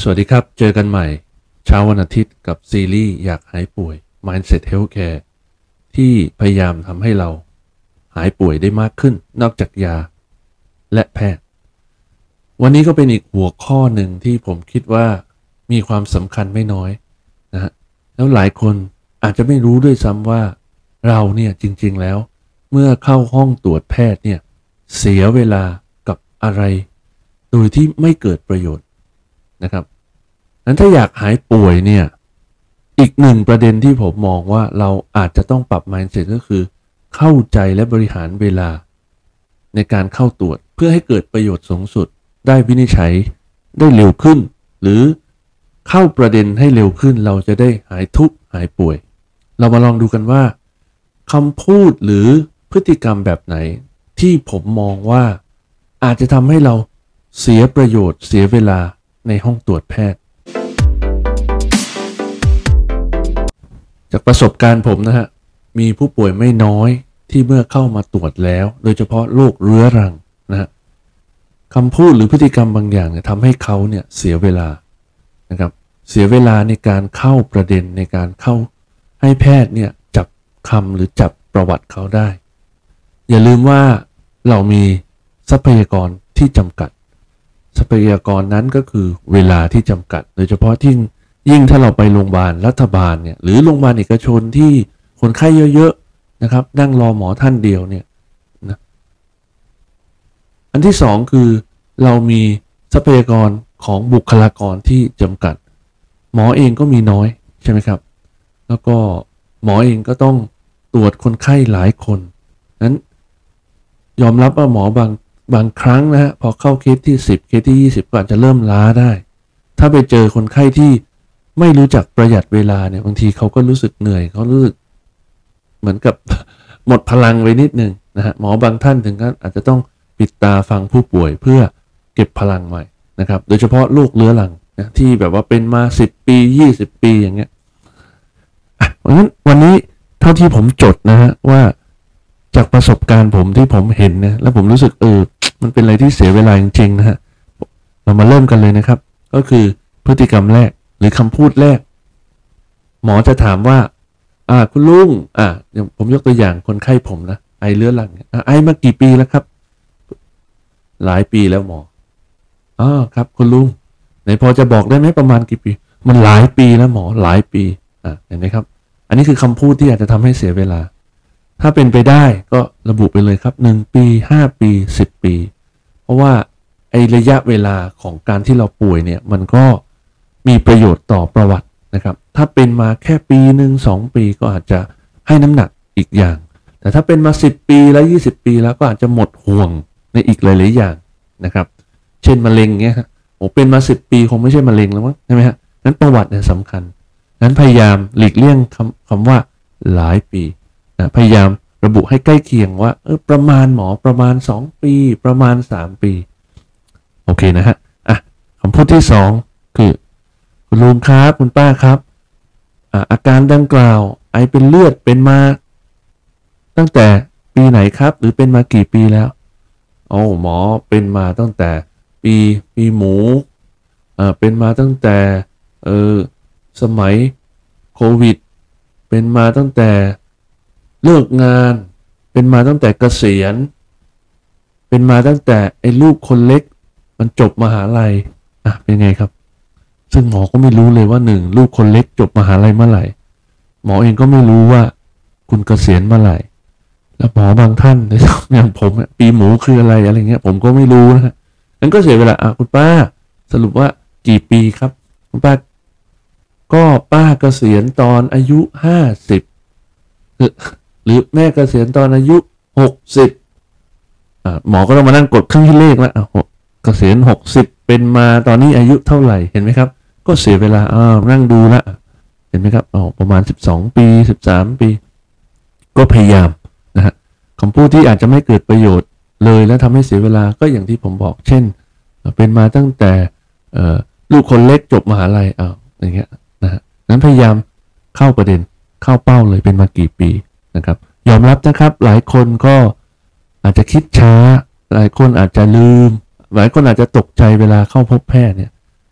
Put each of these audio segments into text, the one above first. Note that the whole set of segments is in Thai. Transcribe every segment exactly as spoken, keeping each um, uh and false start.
วัสดีครับเจอกันใหม่เช้าวันอาทิตย์กับซีรีส์อยากหายป่วย Mindset Healthcare ที่พยายามทำให้เราหายป่วยได้มากขึ้นนอกจากยาและแพทย์วันนี้ก็เป็นอีกหัวข้อหนึ่งที่ผมคิดว่ามีความสำคัญไม่น้อยนะฮะแล้วหลายคนอาจจะไม่รู้ด้วยซ้ำว่าเราเนี่ยจริงๆแล้วเมื่อเข้าห้องตรวจแพทย์เนี่ยเสียเวลากับอะไรโดยที่ไม่เกิดประโยชน์นะครับนั้นถ้าอยากหายป่วยเนี่ยอีกหนึ่งประเด็นที่ผมมองว่าเราอาจจะต้องปรับ mindset ก็คือเข้าใจและบริหารเวลาในการเข้าตรวจเพื่อให้เกิดประโยชน์สูงสุดได้วินิจฉัยได้เร็วขึ้นหรือเข้าประเด็นให้เร็วขึ้นเราจะได้หายทุกข์หายป่วยเรามาลองดูกันว่าคำพูดหรือพฤติกรรมแบบไหนที่ผมมองว่าอาจจะทำให้เราเสียประโยชน์เสียเวลาในห้องตรวจแพทย์จากประสบการณ์ผมนะฮะมีผู้ป่วยไม่น้อยที่เมื่อเข้ามาตรวจแล้วโดยเฉพาะโรคเรื้อรังนะฮะคำพูดหรือพฤติกรรมบางอย่างเนี่ยทำให้เขาเนี่ยเสียเวลานะครับเสียเวลาในการเข้าประเด็นในการเข้าให้แพทย์เนี่ยจับคำหรือจับประวัติเขาได้อย่าลืมว่าเรามีทรัพยากรที่จำกัดทรัพยากรนั้นก็คือเวลาที่จำกัดโดยเฉพาะที่ยิ่งถ้าเราไปโรงพยาบาลรัฐบาลเนี่ยหรือโรงพยาบาลเอกชนที่คนไข้เยอะๆนะครับนั่งรอหมอท่านเดียวเนี่ยนะอันที่สองคือเรามีทรัพยากรของบุคลากรที่จำกัดหมอเองก็มีน้อยใช่ไหมครับแล้วก็หมอเองก็ต้องตรวจคนไข้หลายคนนั้นยอมรับว่าหมอบางบางครั้งนะฮะพอเข้าเคสที่สิบเคสที่ยี่สิบก็อาจจะเริ่มล้าได้ถ้าไปเจอคนไข้ที่ไม่รู้จักประหยัดเวลาเนี่ยบางทีเขาก็รู้สึกเหนื่อยเขารู้สึกเหมือนกับ หมดพลังไปนิดนึงนะฮะหมอบางท่านถึงก็อาจจะต้องปิดตาฟังผู้ป่วยเพื่อเก็บพลังใหม่นะครับโดยเฉพาะโรคเรื้อรังนะที่แบบว่าเป็นมาสิบปียี่สิบปีอย่างเงี้ยเพราะฉะนั้นวันนี้เท่าที่ผมจดนะฮะว่าจากประสบการณ์ผมที่ผมเห็นนะแล้วผมรู้สึกเออมันเป็นอะไรที่เสียเวลาจริงๆนะฮะเรามาเริ่มกันเลยนะครับก็คือพฤติกรรมแรกหรือคำพูดแรกหมอจะถามว่าอ่าคุณลุงอ่าอย่างผมยกตัวอย่างคนไข้ผมนะไอเรื้อรังอ่าไอมากี่ปีแล้วครับหลายปีแล้วหมออ๋อครับคุณลุงไหนพอจะบอกได้ไหมประมาณกี่ปีมันหลายปีแล้วหมอหลายปีอ่าเห็นไหมครับอันนี้คือคำพูดที่อาจจะทำให้เสียเวลาถ้าเป็นไปได้ก็ระบุไปเลยครับหนึ่งปีห้าปีสิบปีเพราะว่าไอระยะเวลาของการที่เราป่วยเนี่ยมันก็มีประโยชน์ต่อประวัตินะครับถ้าเป็นมาแค่ปีหนึ่งสองปีก็อาจจะให้น้ำหนักอีกอย่างแต่ถ้าเป็นมาสิบปีแล้วยี่สิบปีแล้วก็อาจจะหมดห่วงในอีกหลายๆอย่างนะครับเช่นมะเร็งเงี้ยฮะโอ้เป็นมาสิบปีคงไม่ใช่มะเร็งแล้วมั้งใช่ไหมฮะนั้นประวัติเนี่ยสำคัญนั้นพยายามหลีกเลี่ยงคำคำว่าหลายปีนะพยายามระบุให้ใกล้เคียงว่าเออประมาณหมอประมาณสองปีประมาณสามปีโอเคนะฮะอ่ะคำพูดที่สองคือคุณลุงครับคุณป้าครับอ่าอาการดังกล่าวไอเป็นเลือดเป็นมาตั้งแต่ปีไหนครับหรือเป็นมากี่ปีแล้วโอ้หมอเป็นมาตั้งแต่ปีปีหมูอ่าเป็นมาตั้งแต่เออสมัยโควิดเป็นมาตั้งแต่เลิกงานเป็นมาตั้งแต่เกษียณเป็นมาตั้งแต่ไอ้ลูกคนเล็กมันจบมหาลัยอ่ะเป็นไงครับซึ่งหมอก็ไม่รู้เลยว่าหนึ่งลูกคนเล็กจบมหาลัยเมื่อไหร่หมอเองก็ไม่รู้ว่าคุณเกษียณเมื่อไหร่แล้วหมอบางท่านอย่างผมปีหมูคืออะไรอะไรเงี้ยผมก็ไม่รู้นะฮะงั้นก็เสียเวลาอ่ะคุณป้าสรุปว่ากี่ปีครับคุณป้าก็ป้าเกษียณตอนอายุห้าสิบหรือแม่เกษียณตอนอายุหกสิบอ่าหมอก็ต้องมานั่งกดเครื่องคิดเลขแล้วอ่ะเกษียณหกสิบเป็นมาตอนนี้อายุเท่าไหร่เห็นไหมครับก็เสียเวลาอ้าวนั่งดูละเห็นไหมครับอ๋อประมาณสิบสองปีสิบสามปีก็พยายามนะฮะคำพูดที่อาจจะไม่เกิดประโยชน์เลยและทำให้เสียเวลาก็อย่างที่ผมบอกเช่นเป็นมาตั้งแต่ลูกคนเล็กจบมหาลัยอ้าวอย่างเงี้ยนะฮะนั้นพยายามเข้าประเด็นเข้าเป้าเลยเป็นมากี่ปีนะครับยอมรับนะครับหลายคนก็อาจจะคิดช้าหลายคนอาจจะลืมหลายคนอาจจะตกใจเวลาเข้าพบแพทย์เนี่ย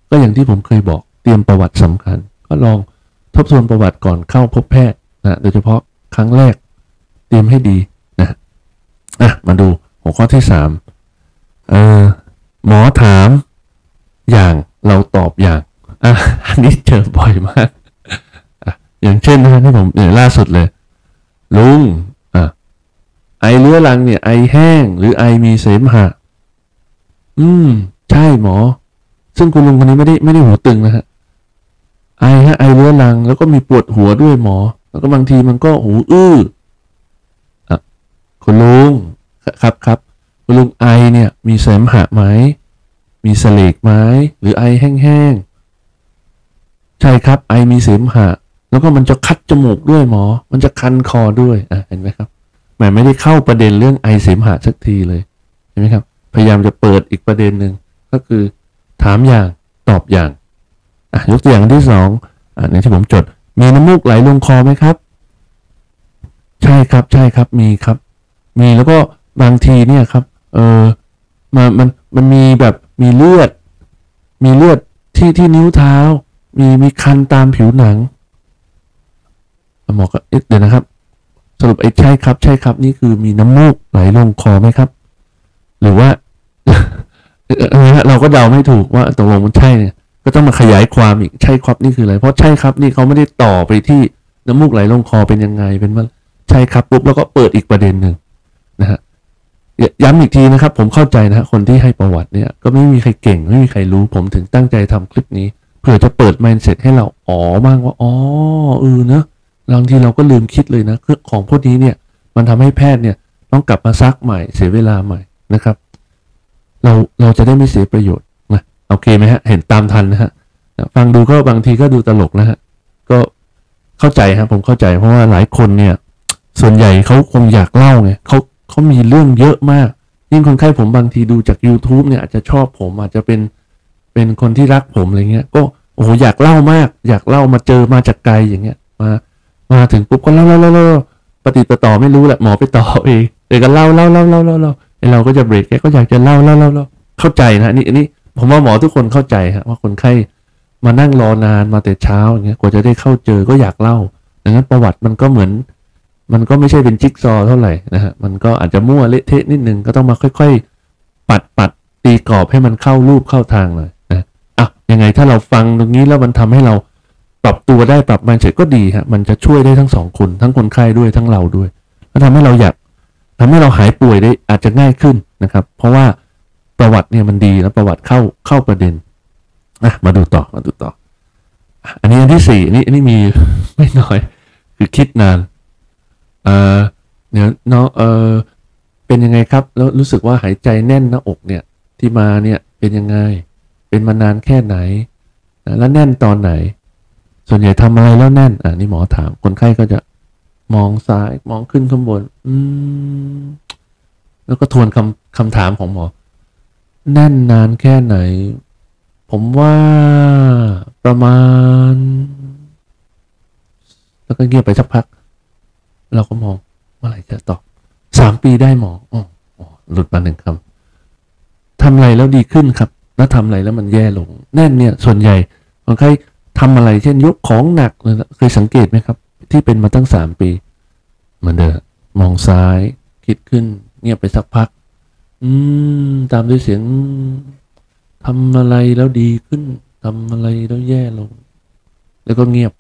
ก็อย่างที่ผมเคยบอกเตรียมประวัติสำคัญก็ลองทบทวนประวัติก่อนเข้าพบแพทย์นะโดยเฉพาะครั้งแรกเตรียมให้ดีนะอ่ะมาดูหัวข้อที่สามเออหมอถามอย่างเราตอบอย่างอ่ะอันนี้เจอบ่อยมากอ่ะอย่างเช่นนะที่ผมเนี่ยล่าสุดเลยลุงอ่ะไอเรื้อรังเนี่ยไอแห้งหรือไอมีเสมหะอืมใช่หมอซึ่งคุณลุงคนนี้ไม่ได้ไม่ได้หูตึงนะฮะไอฮะไอเรื้อรังแล้วก็มีปวดหัวด้วยหมอแล้วก็บางทีมันก็หูอื้ออ่ะคุณลุงครับครับคุณลุงไอเนี่ยมีเสมหะไหมมีเสลดไหมหรือไอแห้งๆใช่ครับไอมีเสมหะแล้วก็มันจะคัดจมูกด้วยหมอมันจะคันคอด้วยอ่ะเห็นไหมครับแหมไม่ได้เข้าประเด็นเรื่องไอเสมหะสักทีเลยเห็นไหมครับพยายามจะเปิดอีกประเด็นหนึ่งก็คือถามอย่างตอบอย่างอ่ะยกตัวอย่างที่สองอ่ะในที่ผมจดมีน้ำมูกไหลลงคอไหมครับใช่ครับใช่ครับมีครับมีแล้วก็บางทีเนี่ยครับเออมันมันมันมีแบบมีเลือดมีเลือดที่ที่นิ้วเท้ามีมีคันตามผิวหนังหมอก็เดี๋ยวนะครับสรุปไอ้ใช่ครับใช่ครับนี่คือมีน้ำมูกไหลลงคอไหมครับหรือว่า เราก็เดาไม่ถูกว่าตกลงมันใช่เนี่ยก็ต้องมาขยายความอีกใช่ครับนี่คืออะไรเพราะใช่ครับนี่เขาไม่ได้ต่อไปที่น้ำมูกไหลลงคอเป็นยังไงเป็นว่าใช่ครับปุ๊บแล้วก็เปิดอีกประเด็นหนึ่งนะฮะย้ำอีกทีนะครับผมเข้าใจนะคนที่ให้ประวัติเนี่ยก็ไม่มีใครเก่งไม่มีใครรู้ผมถึงตั้งใจทำคลิปนี้เพื่อจะเปิด mindset ให้เราอ๋อบ้างว่าอ๋อเออเนอะบางทีเราก็ลืมคิดเลยนะเครื่องของพวกนี้เนี่ยมันทำให้แพทย์เนี่ยต้องกลับมาซักใหม่เสียเวลาใหม่นะครับเราเราจะได้ไม่เสียประโยชน์นะโอเคไหมฮะเห็นตามทันนะฮะฟังดูก็บางทีก็ดูตลกนะฮะก็เข้าใจครับผมเข้าใจเพราะว่าหลายคนเนี่ยส่วนใหญ่เขาคงอยากเล่าไงเขาเขามีเรื่องเยอะมากยิ่งคนไข้ผมบางทีดูจาก YouTube เนี่ยอาจจะชอบผมอาจจะเป็นเป็นคนที่รักผมอะไรเงี้ยก็โอ้โหอยากเล่ามากอยากเล่ามาเจอมาจากไกลอย่างเงี้ยมามาถึงปุ๊บก็เล่าเล่าเล่าเล่าปฏิปต่อไม่รู้แหละหมอไปต่อเองเดี๋ยวก็เล่าเล่าเล่าเล่าเล่าเล่าไอเราก็จะเบรกแกก็อยากจะเล่าเล่าเล่าเล่าเข้าใจนะนี่อันนี้ผมว่าหมอทุกคนเข้าใจฮะว่าคนไข้มานั่งรอนานมาแต่เช้าอย่างเงี้ยกว่าจะได้เข้าเจอก็อยากเล่าดังนั้นประวัติมันก็เหมือนมันก็ไม่ใช่เป็นจิ๊กซอเท่าไหร่นะฮะมันก็อาจจะมั่วเละเทะนิดนึงก็ต้องมาค่อยๆปัดปัดตีกรอบให้มันเข้ารูปเข้าทางหน่อยนะอ่ะยังไงถ้าเราฟังตรงนี้แล้วมันทำให้เราปรับตัวได้ปรับมันเฉยก็ดีฮะมันจะช่วยได้ทั้งสองคนทั้งคนไข้ด้วยทั้งเราด้วยก็ทำให้เราอยากทำให้เราหายป่วยได้อาจจะง่ายขึ้นนะครับเพราะว่าประวัติเนี่ยมันดีแล้วประวัติเข้าเข้าประเด็นอ่ะมาดูต่อมาดูต่ออันนี้อันที่สี่อันนี้อันนี้มีไม่น้อยคือคิดนานเออเดี๋ยวเนาะเออเป็นยังไงครับแล้วรู้สึกว่าหายใจแน่นหน้าอกเนี่ยที่มาเนี่ยเป็นยังไงเป็นมานานแค่ไหนแล้วแน่นตอนไหนส่วนใหญ่ทำอะไรแล้วแน่นอ่ะนี่หมอถามคนไข้ก็จะมองซ้ายมองขึ้นข้างบนอืมแล้วก็ทวนคำคำถามของหมอแน่นนานแค่ไหนผมว่าประมาณแล้วก็เงียบไปสักพักเราก็มองเมื่อไหร่จะตอบสามปีได้หมออ๋อหลุดมาหนึ่งคำทำอะไรแล้วดีขึ้นครับแล้วทำอะไรแล้วมันแย่ลงแน่นเนี่ยส่วนใหญ่คนไข้ทำอะไรเช่นยกของหนักเลยเคยสังเกตไหมครับที่เป็นมาตั้งสามปีเหมือนเดิมมองซ้ายคิดขึ้นเงียบไปสักพักอืมตามด้วยเสียงทำอะไรแล้วดีขึ้นทำอะไรแล้วแย่ลงแล้วก็เงียบไป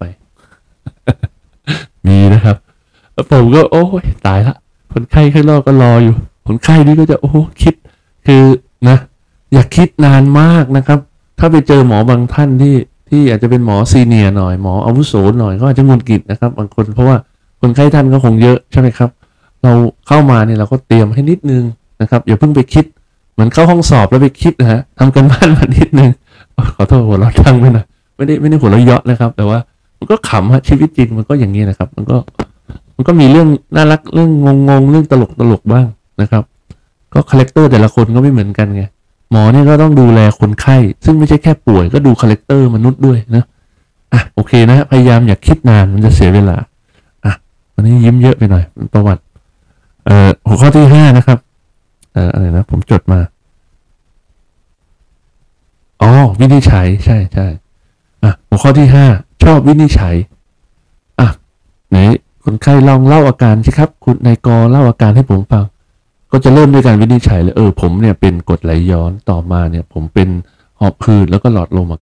มีนะครับแล้วผมก็โอ้ยตายละคนไข้ข้างนอกก็รออยู่คนไข้นี่ก็จะโอ้คิดคือนะอยากคิดนานมากนะครับถ้าไปเจอหมอบางท่านที่ที่อาจจะเป็นหมอซีเนียร์หน่อยหมออาวุโสหน่อยก็อาจจะงุนกิดนะครับบางคนเพราะว่าคนไข้ท่านก็คงเยอะใช่ไหมครับเราเข้ามาเนี่ยเราก็เตรียมให้นิดนึงนะครับอย่าเพิ่งไปคิดเหมือนเข้าห้องสอบแล้วไปคิดนะฮะทำกันบ้านมานิดนึงขอโทษหัวเราะดังไปหน่อยไม่ได้ไม่ได้หัวเราะเยาะนะครับแต่ว่ามันก็ขำฮะชีวิตจริงมันก็อย่างนี้นะครับมันก็มันก็มีเรื่องน่ารักเรื่องงงๆเรื่องตลกตลกบ้างนะครับก็คาแรคเตอร์แต่ละคนก็ไม่เหมือนกันไงหมอเนี่ยก็ต้องดูแลคนไข้ซึ่งไม่ใช่แค่ป่วยก็ดูคาแรคเตอร์มนุษย์ด้วยนะอ่ะโอเคนะพยายามอย่าคิดนานมันจะเสียเวลาอ่ะวันนี้ยิ้มเยอะไปหน่อยประวัติเอ่อหัวข้อที่ห้านะครับเอ่ออะไรนะผมจดมาอ๋อวินิจฉัยใช่ใช่อ่ะหัวข้อที่ห้าชอบวินิจฉัยอ่ะไหนคนไข้ลองเล่าอาการสิครับคุณนายกเล่าอาการให้ผมฟังก็จะเริ่มด้วยการวินิจฉัยเลยเออผมเนี่ยเป็นกรดไหลย้อนต่อมาเนี่ยผมเป็นหอบหืดแล้วก็หลอดลม